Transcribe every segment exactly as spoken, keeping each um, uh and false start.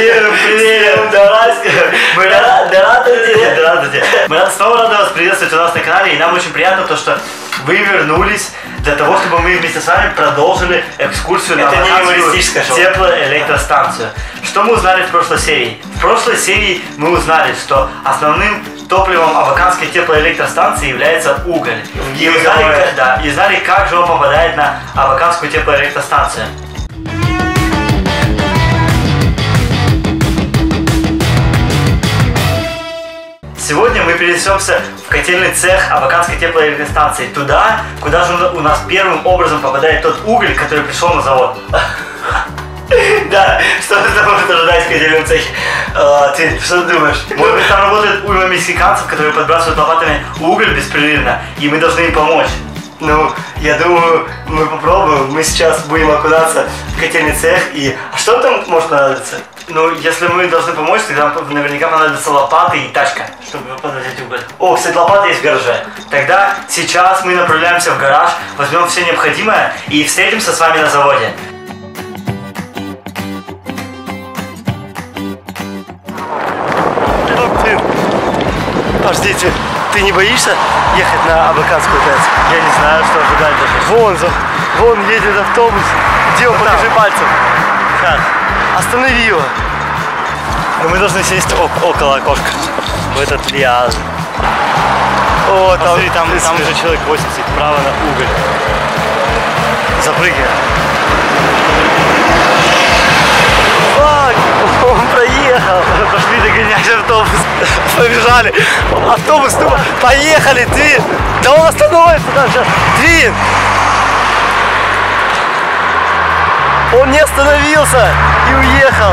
Всем привет! Здравствуйте! Мы рады, мы снова рады вас приветствовать у нас на канале, и нам очень приятно то, что вы вернулись для того, чтобы мы вместе с вами продолжили экскурсию на теплоэлектростанцию. Что мы узнали в прошлой серии? В прошлой серии мы узнали, что основным топливом абаканской теплоэлектростанции является уголь. И узнали, да, и узнали, как же он попадает на абаканскую теплоэлектростанцию. Сегодня мы перенесемся в котельный цех абаканской теплоэлектростанции, туда, куда же у нас первым образом попадает тот уголь, который пришел на завод. Да, что ты там можешь ожидать в котельном цехе? Ты что ты думаешь? Может быть, там работает уйма мексиканцев, которые подбрасывают лопатами уголь беспрерывно, и мы должны им помочь. Ну, я думаю, мы попробуем. Мы сейчас будем окунаться в котельный цех, и... А что там может понадобиться? Ну, если мы должны помочь, тогда наверняка понадобится лопаты и тачка, чтобы подвозить уголь. О, кстати, лопата есть в гараже. Тогда сейчас мы направляемся в гараж, возьмем все необходимое и встретимся с вами на заводе. Подождите, ты не боишься ехать на абаканскую ТЭЦ? Я не знаю, что ожидать даже. Вон, вон едет автобус. Где он? Покажи пальцем. Сейчас. Останови его. Но мы должны сесть около окошка. В этот ряд. О, там, смотри, там, там уже человек восемьдесят, право на уголь. Запрыгивай. Фак, он проехал. Пошли догонять автобус. Побежали. Автобус, тупо. Поехали, Твин. Да он остановится там сейчас. Твин. Он не остановился и уехал.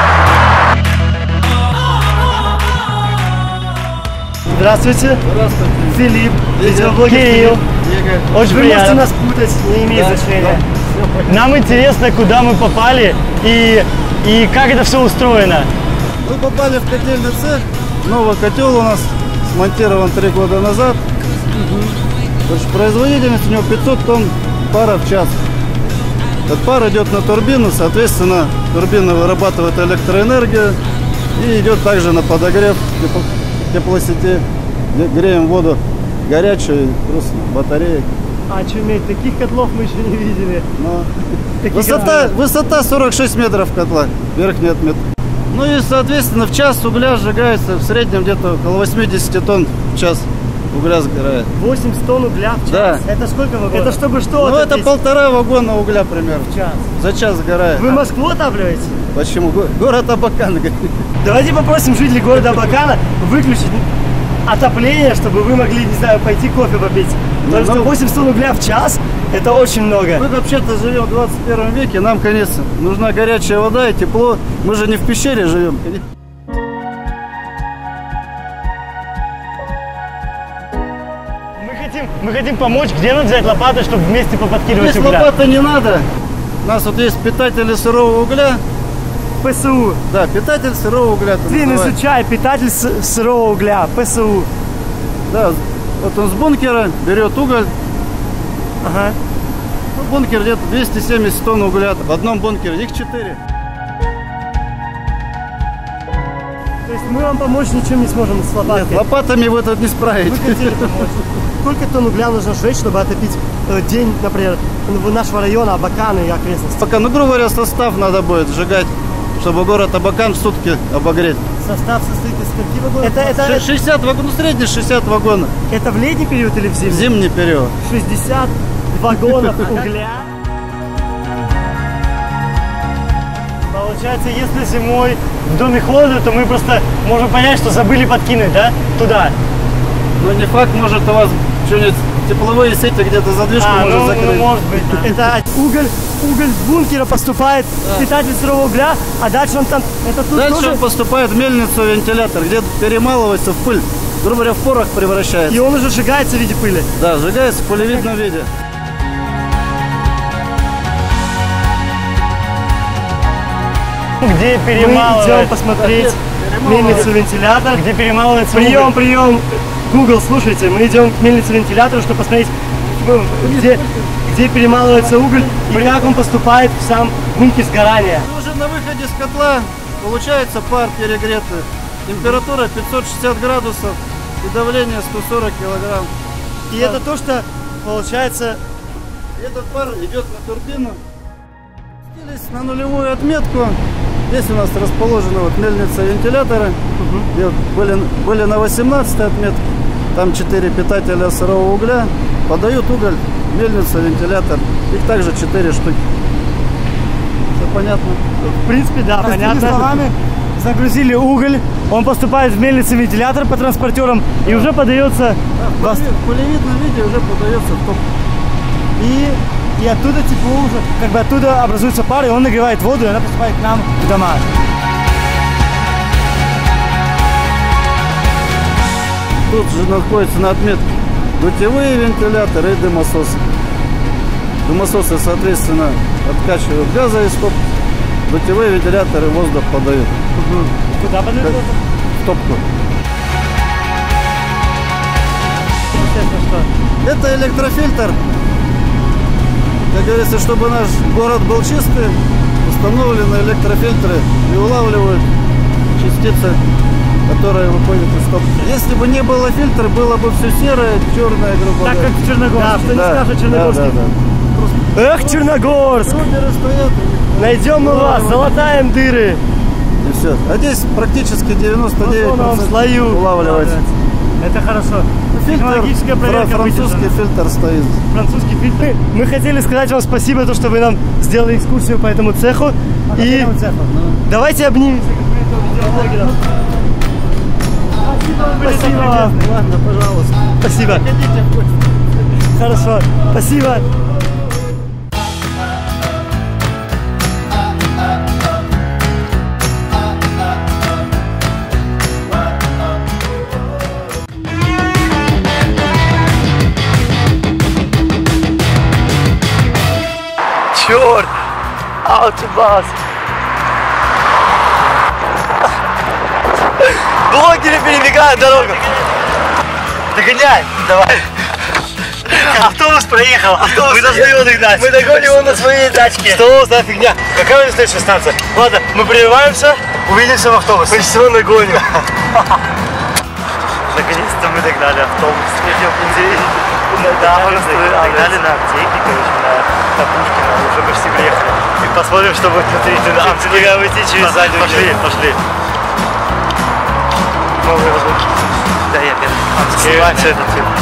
Здравствуйте. Здравствуйте. Филипп. Видеоблогер Кирилл. Очень Вы приятно. Можете нас путать, не имеет да, значения. Да. Нам интересно, куда мы попали и, и как это все устроено. Мы попали в котельный цех. Новый котел у нас смонтирован три года назад. Угу. Производительность у него пятьсот тонн пара в час. Этот пар идет на турбину, соответственно, турбина вырабатывает электроэнергию и идет также на подогрев теплосети. Греем воду горячую, просто батареек. А что иметь? Таких котлов мы еще не видели. Высота, высота сорок шесть метров котла, верхний отмет. Ну и, соответственно, в час угля сжигается в среднем где-то около восьмидесяти тонн в час. Угля сгорает. восемьдесят тонн угля в час? Да. Это сколько вагонов? Это чтобы что? Ну это полтора вагона угля примерно. В час? За час сгорает. Вы Москву отапливаете? Почему? Город Абакан. Давайте попросим жителей города Абакана выключить отопление, чтобы вы могли, не знаю, пойти кофе попить. Потому ну, что восемьдесят тонн угля в час – это очень много. Мы вообще-то живем в двадцать первом веке, нам, конечно, нужна горячая вода и тепло. Мы же не в пещере живем. Мы хотим помочь, где нам взять лопаты, чтобы вместе поподкидывать Здесь угля? лопаты не надо. У нас вот есть питатели сырого угля. ПСУ. Да, питатель сырого угля. Твин, изучай, питатель сырого угля, ПСУ. Да, вот он с бункера берет уголь. Ага. Ну, бункер где-то двести семьдесят тонн угля. В одном бункере их четыре. То есть мы вам помочь ничем не сможем с лопаткой? Нет, лопатами вы тут не справитесь. Вы хотели помочь. Сколько тонн угля нужно сжечь, чтобы отопить э, день, например, нашего района, Абакана и окрестности? Пока, ну, грубо говоря, состав надо будет сжигать, чтобы город Абакан в сутки обогреть. Состав состоит из скольки вагонов? Это, это, шестьдесят вагонов, ну, средний шестьдесят вагонов. Это в летний период или в зимний? В зимний период. шестьдесят вагонов угля. Получается, если зимой в доме холодно, то мы просто можем понять, что забыли подкинуть, да, туда. Ну не факт, может у вас что-нибудь тепловые сети где-то задвижку а, может ну, закрыть. Ну, может быть, да. Это уголь, уголь с бункера поступает да. в питатель сырого угля, а дальше он там... Это тут дальше тоже... он поступает в мельницу, вентилятор, где перемалывается в пыль, грубо говоря, в порох превращается. И он уже сжигается в виде пыли? Да, сжигается в пылевидном виде. Где перемалывается... Мы идем посмотреть мельницу-вентилятор. Где перемалывается Прием, уголь. прием! Google, слушайте, мы идем к мельнице-вентилятору, чтобы посмотреть, где, где перемалывается уголь и как он поступает в сам бункер сгорания. Мы уже на выходе с котла Получается пар перегретый. Температура пятьсот шестьдесят градусов и давление сто сорок килограмм. И это то, что получается... Этот пар идет на турбину. Спустились на нулевую отметку. Здесь у нас расположена вот мельница вентилятора. Угу. Были, были на восемнадцатой отметке. Там четыре питателя сырого угля. Подают уголь, мельница, вентилятор. Их также четыре штуки. Все понятно? В принципе, да, Простыми понятно. Словами, загрузили уголь, он поступает в мельницу вентилятор по транспортерам и уже подается... Да, в, в полевидном виде уже подается в топ. И, и оттуда тепло уже, как бы оттуда образуется пар, и он нагревает воду, и она поступает к нам в дома. Тут же находится на отметке дутевые вентиляторы и дымососы. Дымососы, соответственно, откачивают газы из топ. Дутевые вентиляторы воздух подают. Угу. Куда подают воздух? В топку. Это электрофильтр. Как говорится, чтобы наш город был чистый, установлены электрофильтры и улавливают частицы, которые выходят из топки. Если бы не было фильтра, было бы все серое, черное, грубо говоря. Так как в Черногорске. Да, что да, не скажет Черногорске. Да, да, да. Эх, Черногорск! Стоят, найдем мы вас, залатаем дыры. И все. А здесь практически девяносто девять процентов улавливается. Это хорошо. Фильтр, французский фильтр стоит. Французский фильтр. Мы хотели сказать вам спасибо, то, что вы нам сделали экскурсию по этому цеху. По и цеху, ну. Давайте обнимемся, как мы это видеоблогера. Спасибо, спасибо вам. Ладно, пожалуйста. Спасибо. Хорошо. Спасибо. Черт! Аутобас! Блогеры перебегают дорогу! Догоняй! Давай! Автобус проехал! Автобус мы должны его догнать! Мы догоним его на своей тачке! Что за фигня? Какая у нас следующая станция? Ладно, мы прерываемся, увидимся в автобусе. Мы все нагоним! Наконец-то мы догнали автобус. Да, мы догнали на аптеке, короче, на Пушкина, уже почти приехали. И посмотрим, что будет внутри. Нам предлагаю выйти через заднюю. Пошли, пошли. Новый воздух. Да, я первый. Скрывай все это все.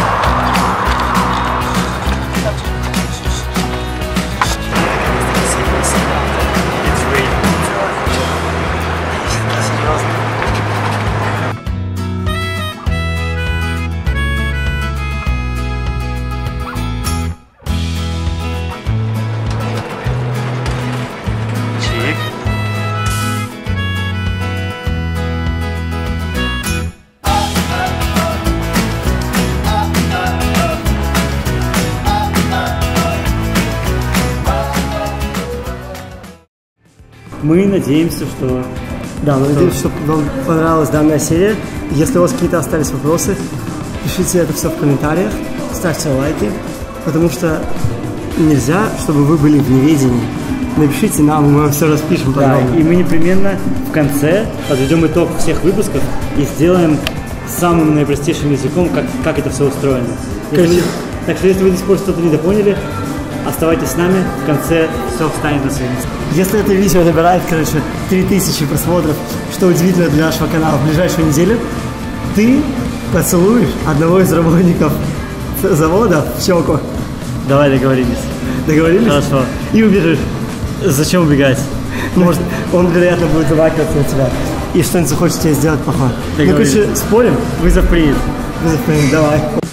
Мы надеемся, что... Да, мы надеемся, что вам понравилась данная серия. Если у вас какие-то остались вопросы, пишите это все в комментариях, ставьте лайки, потому что нельзя, чтобы вы были в неведении. Напишите нам, мы вам все распишем. Да, и мы непременно в конце подведем итог всех выпусков и сделаем самым наипростейшим языком, как, как это все устроено. Если, так что если вы до сих пор что-то недопоняли, оставайтесь с нами, в конце все встанет на свои места. Если это видео набирает, короче, три тысячи просмотров, что удивительно для нашего канала, в ближайшую неделю, ты поцелуешь одного из работников завода в щеку. Давай договорились. Договорились? Хорошо. И убежишь. Зачем убегать? Может, он, вероятно, будет замахиваться на тебя и что-нибудь захочет тебе сделать плохое. Ну, короче, спорим? Вызов принят. Вызов принят, давай.